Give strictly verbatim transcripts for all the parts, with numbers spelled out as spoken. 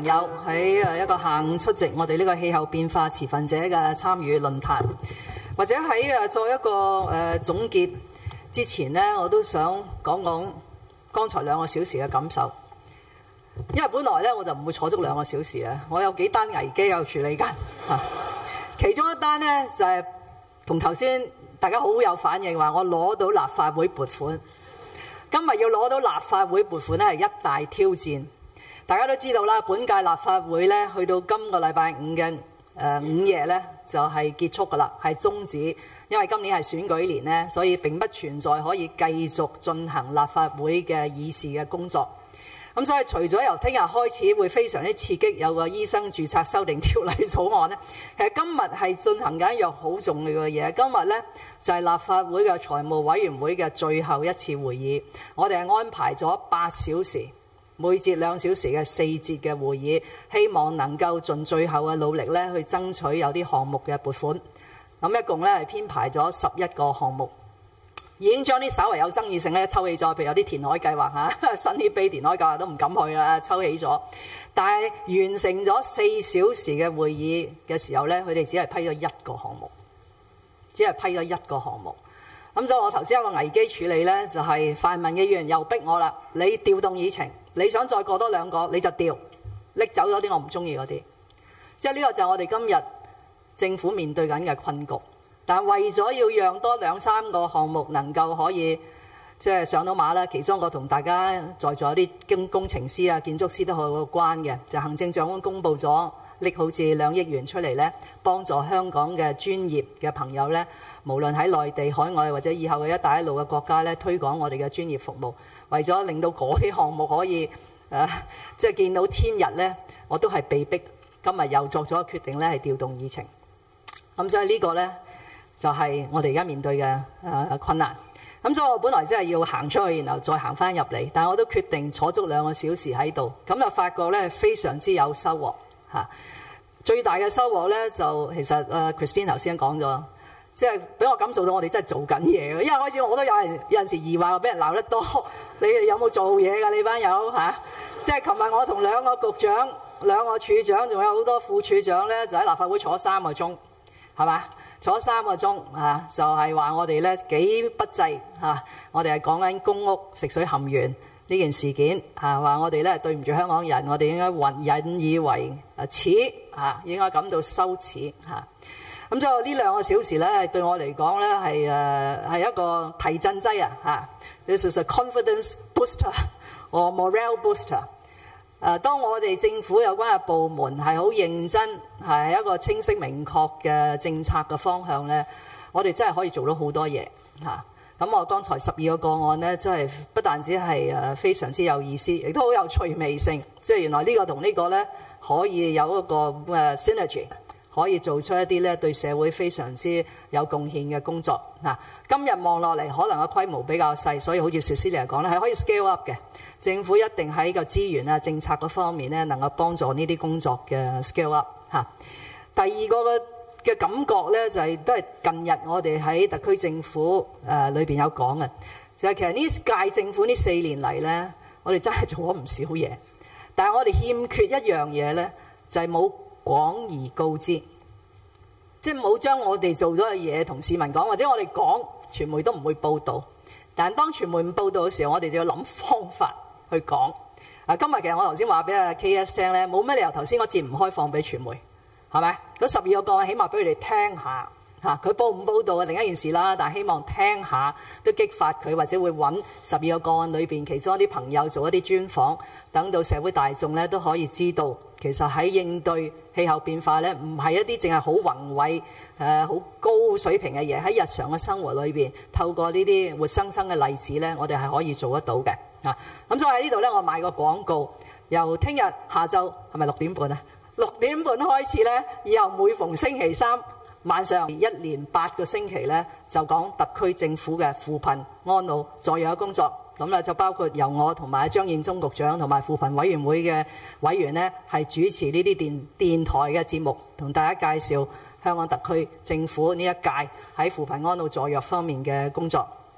朋友喺誒一個下午出席我哋呢個氣候變化持份者嘅參與論壇，或者喺誒作一個誒總結之前呢，我都想講講剛才兩個小時嘅感受。因為本來咧我就唔會坐足兩個小時啊，我有幾單危機有處理緊嚇。其中一單呢，就係同頭先大家好有反應，話我攞到立法會撥款。今日要攞到立法會撥款咧係一大挑戰。大家都知道啦，本屆立法會咧去到今個禮拜五嘅誒午夜咧就係結束㗎啦，係終止。因為今年係選舉年咧，所以並不存在可以繼續進行立法會嘅議事嘅工作。咁所以除咗由聽日開始會非常之刺激有個醫生註冊修訂條例草案呢，其實今日係進行緊一樣好重要嘅嘢。今日呢，就係立法會嘅財務委員會嘅最後一次會議，我哋係安排咗八小時，每節兩小時嘅四節嘅會議，希望能夠盡最後嘅努力咧去爭取有啲項目嘅撥款。咁一共咧係編排咗十一個項目。已經將啲稍為有爭議性咧抽起咗，譬如有啲填海計劃嚇，新啲碑填海計劃都唔敢去啦，抽起咗。但係完成咗四小時嘅會議嘅時候咧，佢哋只係批咗一個項目，只係批咗一個項目。咁所以我頭先有個危機處理咧，就係泛民嘅議員又逼我啦，你調動議程，你想再過多兩個你就調，拎走咗啲我唔中意嗰啲。即係呢個就係我哋今日政府面對緊嘅困局。但係為咗要讓多兩三個項目能夠可以即係上到馬啦，其中一個同大家在座啲工工程師啊、建築師都好有關嘅，就行政長官公布咗拎好似兩億元出嚟咧，幫助香港嘅專業嘅朋友咧，無論喺內地、海外或者以後嘅一帶一路嘅國家咧，推廣我哋嘅專業服務。為咗令到嗰啲項目可以誒、呃、即係見到天日咧，我都係被逼今日又作咗個決定咧，係調動議程。咁所以呢個咧。就係我哋而家面對嘅誒困難，咁所以我本來真係要行出去，然後再行翻入嚟，但係我都決定坐足兩個小時喺度，咁就發覺咧非常之有收穫嚇。最大嘅收穫咧就其實誒 Christine 頭先講咗，即係俾我感受到我哋真係做緊嘢嘅。因為開始我都有人有陣時疑惑，我俾人鬧得多，你哋有冇做嘢㗎？你班友嚇，即係琴日我同兩個局長、兩個處長，仲有好多副處長咧，就喺立法會坐三個鐘，係嘛？坐三個鐘啊，就係話我哋咧幾不濟嚇，我哋係講緊公屋食水含鉛呢件事件嚇，話我哋咧對唔住香港人，我哋應該引以為恥嚇，應該感到羞恥嚇。咁就呢兩個小時咧，對我嚟講咧係誒係一個提振劑啊嚇。This is a confidence booster or morale booster。誒，當我哋政府有關嘅部門係好認真，係一個清晰明確嘅政策嘅方向咧，我哋真係可以做到好多嘢嚇。咁我剛才十二個個案咧，真係不但止係誒非常之有意思，亦都好有趣味性。即係原來呢個同呢個咧可以有一個誒 synergy，可以做出一啲咧對社會非常之有貢獻嘅工作嗱。今日望落嚟，可能個規模比較細，所以好似 Cecilia 嚟講咧，係可以 scale up 嘅。政府一定喺個資源啊、政策嗰方面咧，能夠幫助呢啲工作嘅 scale up 嚇。第二個嘅嘅感覺咧，就係、是、都係近日我哋喺特區政府誒裏邊有講嘅，就係、是、其實呢屆政府呢四年嚟咧，我哋真係做咗唔少嘢，但係我哋欠缺一樣嘢咧，就係、是、冇廣而告之，即係冇將我哋做咗嘅嘢同市民講，或者我哋講，傳媒都唔會報導。但係當傳媒唔報導嘅時候，我哋就要諗方法去講。啊，今日其實我頭先話俾阿 K S 聽咧，冇咩理由頭先嗰節唔開放俾傳媒，係咪？嗰十二個個案起碼俾佢哋聽下嚇，佢報唔報導係另一件事啦。但係希望聽下都激發佢，或者會揾十二個個案裏邊其中一啲朋友做一啲專訪，等到社會大眾咧都可以知道，其實喺應對氣候變化咧，唔係一啲淨係好宏偉誒好高水平嘅嘢，喺日常嘅生活裏邊，透過呢啲活生生嘅例子咧，我哋係可以做得到嘅啊。咁所以喺呢度咧，我賣個廣告，由聽日下晝係咪六點半啊？六點半開始咧，以後每逢星期三晚上一連八個星期咧，就講特區政府嘅扶貧安老助弱嘅工作。咁咧就包括由我同埋張建宗局長同埋扶貧委員會嘅委員呢，係主持呢啲電電台嘅節目，同大家介紹香港特區政府呢一屆喺扶貧安老助弱方面嘅工作。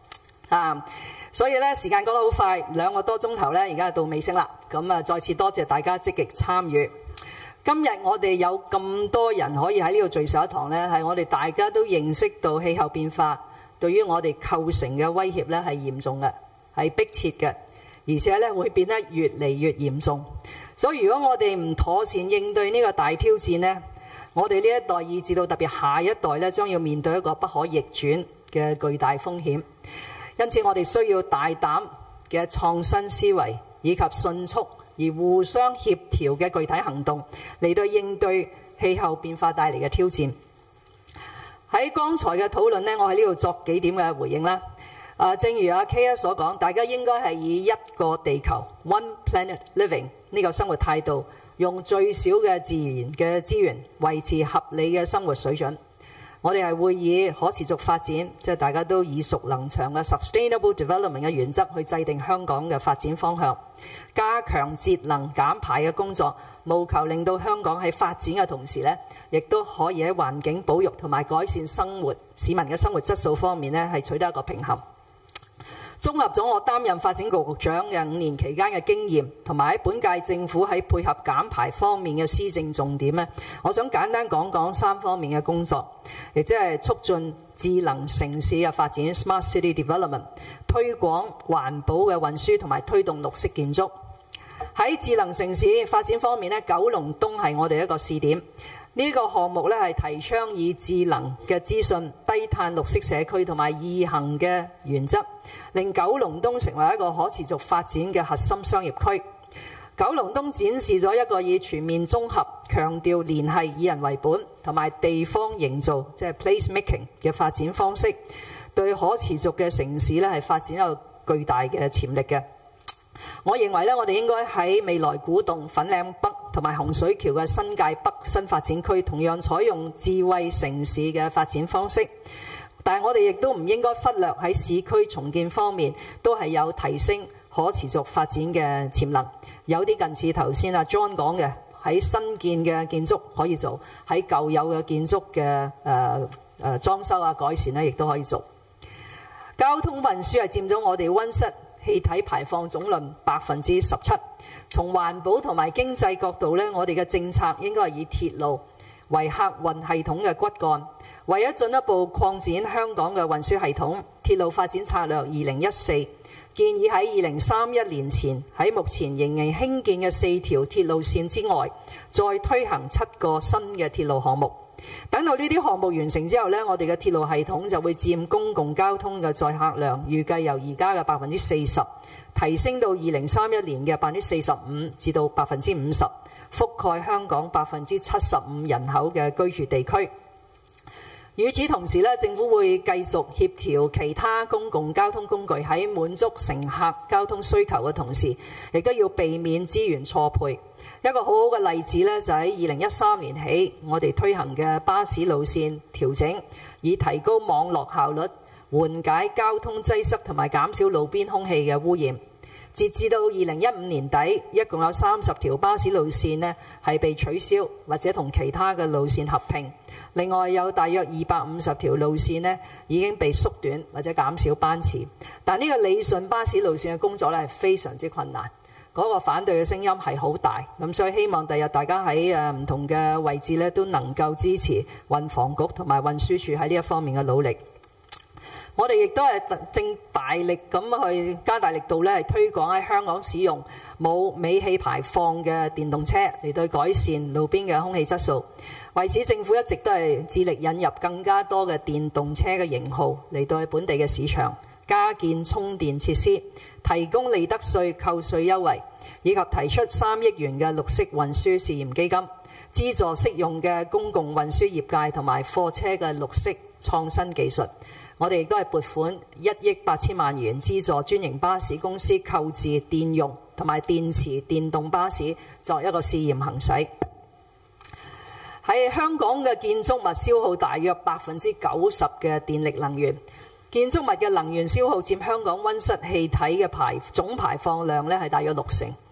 啊，所以咧時間過得好快，兩個多鐘頭咧，而家到尾聲啦。咁啊，再次多謝大家積極參與。今日我哋有咁多人可以喺呢度聚首一堂咧，係我哋大家都認識到氣候變化對於我哋構成嘅威脅咧係嚴重嘅，係迫切嘅，而且咧會變得越嚟越嚴重。所以如果我哋唔妥善應對呢個大挑戰呢，我哋呢一代以至到特別下一代咧，將要面對一個不可逆轉嘅巨大風險。因此我哋需要大膽嘅創新思維，以及迅速而互相協調嘅具體行動嚟到應對氣候變化帶嚟嘅挑戰。喺剛才嘅討論呢，我喺呢度作幾點嘅回應啦。啊，正如阿 K 所講，大家應該係以一個地球 （One Planet Living） 呢個生活態度，用最少嘅自然嘅資源維持合理嘅生活水準。我哋係會以可持續發展，即係大家都耳熟能詳嘅 Sustainable Development 嘅原則去制定香港嘅發展方向，加強節能減排嘅工作，務求令到香港喺發展嘅同時呢，亦都可以喺環境保育同埋改善生活市民嘅生活質素方面呢，係取得一個平衡。綜合咗我擔任發展局局長嘅五年期間嘅經驗，同埋喺本屆政府喺配合減排方面嘅施政重點呢，我想簡單講講三方面嘅工作，亦即係促進智能城市嘅發展 （Smart City Development）、推廣環保嘅運輸同埋推動綠色建築。喺智能城市發展方面呢，九龍東係我哋一個試點。呢個項目咧係提倡以智能嘅資訊、低碳綠色社區同埋易行嘅原則，令九龍東成為一個可持續發展嘅核心商業區。九龍東展示咗一個以全面綜合、強調聯繫以人為本同埋地方營造，即係 place making 嘅發展方式，對可持續嘅城市咧係發展有巨大嘅潛力嘅。我認為咧，我哋應該喺未來古洞、粉嶺北同埋洪水橋嘅新界北新發展區，同樣採用智慧城市嘅發展方式。但係我哋亦都唔應該忽略喺市區重建方面，都係有提升可持續發展嘅潛能。有啲近似頭先阿 John 講嘅，喺新建嘅建築可以做，喺舊有嘅建築嘅誒誒裝修啊改善咧，亦都可以做。交通運輸係佔咗我哋溫室氣體排放總量百分之十七。從環保同埋經濟角度呢，我哋嘅政策應該係以鐵路為客運系統嘅骨幹。為咗進一步擴展香港嘅運輸系統，鐵路發展策略二零一四建議喺二零三一年前，喺目前仍然興建嘅四條鐵路線之外，再推行七個新嘅鐵路項目。等到呢啲項目完成之後呢，我哋嘅鐵路系統就會佔公共交通嘅載客量，預計由而家嘅百分之四十提升到二零三一年嘅百分之四十五至到百分之五十，覆蓋香港百分之七十五人口嘅居住地區。與此同時咧，政府會繼續協調其他公共交通工具喺滿足乘客交通需求嘅同時，亦都要避免資源錯配。一個好好嘅例子咧，就喺二零一三年起，我哋推行嘅巴士路線調整，以提高網絡效率，緩解交通擠塞同埋減少路邊空氣嘅污染。截至到二零一五年底，一共有三十條巴士路線呢係被取消或者同其他嘅路線合併。另外有大約二百五十條路線呢已經被縮短或者減少班次。但呢個理順巴士路線嘅工作呢係非常之困難，嗰、那個反對嘅聲音係好大。咁所以希望第日大家喺誒唔同嘅位置呢都能夠支持運房局同埋運輸署喺呢一方面嘅努力。我哋亦都係正大力咁去加大力度咧，係推廣喺香港使用冇尾氣排放嘅電動車嚟到改善路邊嘅空氣質素。為此，政府一直都係致力引入更加多嘅電動車嘅型號嚟到本地嘅市場，加建充電設施，提供利得稅扣稅優惠，以及提出三億元嘅綠色運輸試驗基金，資助適用嘅公共運輸業界同埋貨車嘅綠色創新技術。我哋亦都係撥款一億八千萬元資助專營巴士公司購置電用同埋電池電動巴士作一個試驗行駛。喺香港嘅建築物消耗大約百分之九十嘅電力能源，建築物嘅能源消耗佔香港溫室氣體嘅排總排放量咧係大約六成。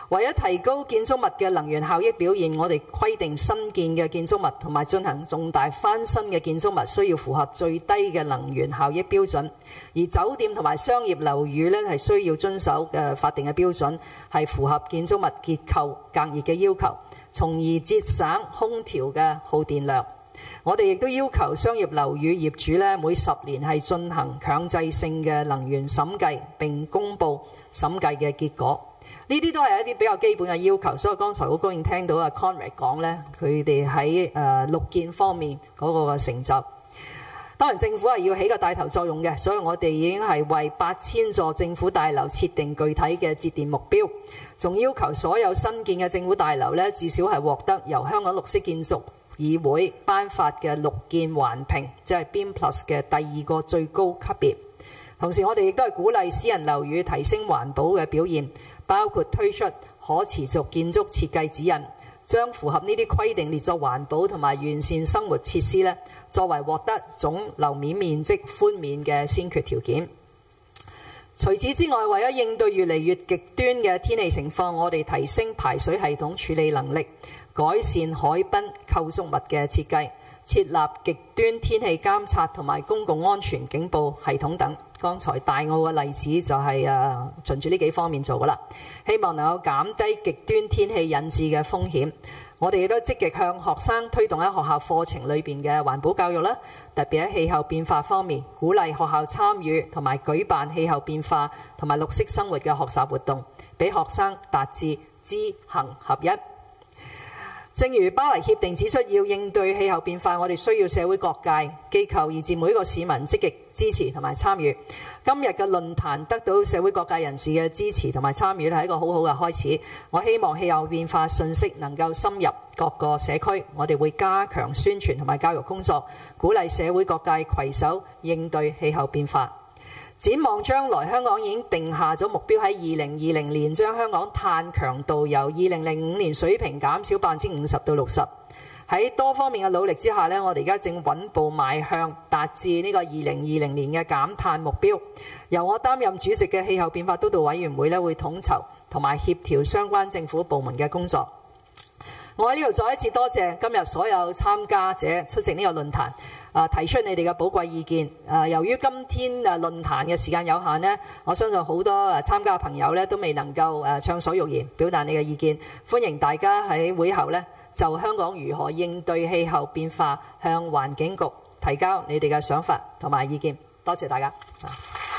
為咗提高建築物嘅能源效益表現，我哋規定新建嘅建築物同埋進行重大翻新嘅建築物需要符合最低嘅能源效益標準，而酒店同埋商業樓宇呢係需要遵守嘅法定嘅標準，係符合建築物結構隔熱嘅要求，從而節省空調嘅耗電量。我哋亦都要求商業樓宇業主呢每十年係進行強制性嘅能源審計，並公佈審計嘅結果。呢啲都係一啲比較基本嘅要求，所以剛才好高興聽到阿 Conrad 講呢，佢哋喺誒綠建方面嗰個嘅成就。當然政府係要起個帶頭作用嘅，所以我哋已經係為八千座政府大樓設定具體嘅節電目標，仲要求所有新建嘅政府大樓呢，至少係獲得由香港綠色建築議會頒發嘅綠建環評，即係 B I M Plus 嘅第二個最高級別。同時我哋亦都係鼓勵私人樓宇提升環保嘅表現，包括推出可持續建築設計指引，將符合呢啲規定列作環保同埋完善生活設施呢，作為獲得總樓面面積寬免嘅先決條件。除此之外，為咗應對越嚟越極端嘅天氣情況，我哋提升排水系統處理能力，改善海濱構築物嘅設計，設立極端天氣監察同埋公共安全警報系統等。剛才大澳嘅例子就係誒循住呢幾方面做㗎啦，希望能夠減低極端天氣引致嘅風險。我哋亦都積極向學生推動喺學校課程裏邊嘅環保教育啦，特別喺氣候變化方面，鼓勵學校參與同埋舉辦氣候變化同埋綠色生活嘅學習活動，俾學生達至知行合一。正如巴黎協定指出，要應對氣候變化，我哋需要社會各界、機構以至每一個市民積極支持同埋參與。今日嘅論壇得到社會各界人士嘅支持同埋參與，係一個好好嘅開始。我希望氣候變化信息能夠深入各個社區，我哋會加強宣傳同埋教育工作，鼓勵社會各界攜手應對氣候變化。展望將來，香港已經定下咗目標，喺二零二零年將香港碳強度由二零零五年水平減少百分之五十到六十。喺多方面嘅努力之下呢，我哋而家正穩步邁向達至呢個二零二零年嘅減碳目標。由我擔任主席嘅氣候變化督導委員會呢，會統籌同埋協調相關政府部門嘅工作。我喺呢度再一次多謝今日所有參加者出席呢個論壇，啊提出你哋嘅寶貴意見。啊，由於今天啊論壇嘅時間有限呢，我相信好多啊參加嘅朋友呢都未能夠誒暢所欲言，表達你嘅意見。歡迎大家喺會後呢就香港如何應對氣候變化向環境局提交你哋嘅想法同埋意見。多謝大家。